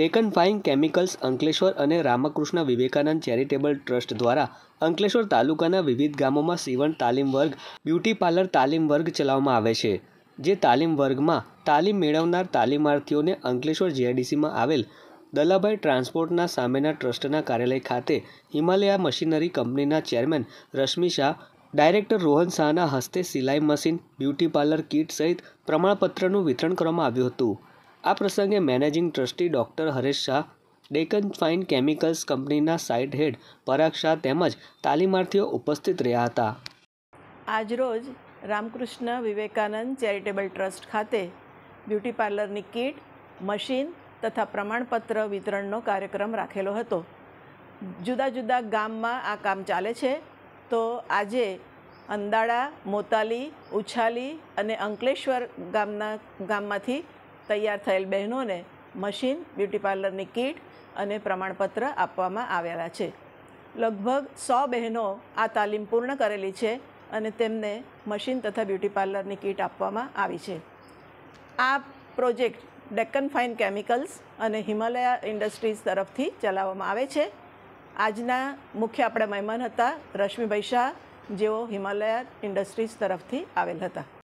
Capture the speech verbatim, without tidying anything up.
Deccan fine chemicals Ankleshwar અને Ramakrishna Vivekananda charitable trust દ્વારા અંકલેશ્વર તાલુકાના વિવિધ ગામોમાં સીવણ તાલીમ વર્ગ, બ્યુટી પાર્લર તાલીમ વર્ગ ચલાવવામાં આવે છે. જે તાલીમ વર્ગમાં તાલીમ મેળવનાર તાલીમાર્થીઓને અંકલેશ્વર જીઆઈડીસીમાં આવેલ દલાભાઈ ટ્રાન્સપોર્ટના સામેના ટ્રસ્ટના કાર્યાલય ખાતે હિમાલયા મશીનરી કંપનીના ચેરમેન રશ્મિ શાહ, ડાયરેક્ટર રોહન શાહના હસ્તે સિલાઈ મશીન, બ્યુટી પાર્લર કીટ સહિત પ્રમાણપત્રનું વિતરણ કરવામાં આવ્યું હતું. આ પ્રસંગે managing trustee doctor Haresh Shah, Deccan fine chemicals કંપનીના સાઇટ હેડ પરાગ શાહ તેમજ તાલીમાર્થીઓ ઉપસ્થિત રહ્યા હતા. આજરોજ રામકૃષ્ણ વિવેકાનંદ ચેરિટેબલ ટ્રસ્ટ ખાતે બ્યુટી પાર્લરની કીટ, મશીન તથા પ્રમાણપત્ર વિતરણનો કાર્યક્રમ રાખેલો હતો. જુદા જુદા ગામમાં આ કામ ચાલે છે, તો આજે અંદાડા, મોતાલી, ઉછાલી અને અંકલેશ્વર ગામના ગામમાંથી તૈયાર થયેલ બહેનોને મશીન, બ્યુટી પાર્લરની કીટ અને પ્રમાણપત્ર આપવામાં આવેલા છે. લગભગ સો બહેનો આ તાલીમ પૂર્ણ કરેલી છે અને તેમને મશીન તથા બ્યુટી પાર્લરની કીટ આપવામાં આવી છે. આ પ્રોજેક્ટ ડેક્કન ફાઇન કેમિકલ્સ અને હિમાલયા ઇન્ડસ્ટ્રીઝ તરફથી ચલાવવામાં આવે છે. આજના મુખ્ય આપણા મહેમાન હતા રશ્મિભાઈ શાહ, જેઓ હિમાલયા ઇન્ડસ્ટ્રીઝ તરફથી આવેલ હતા.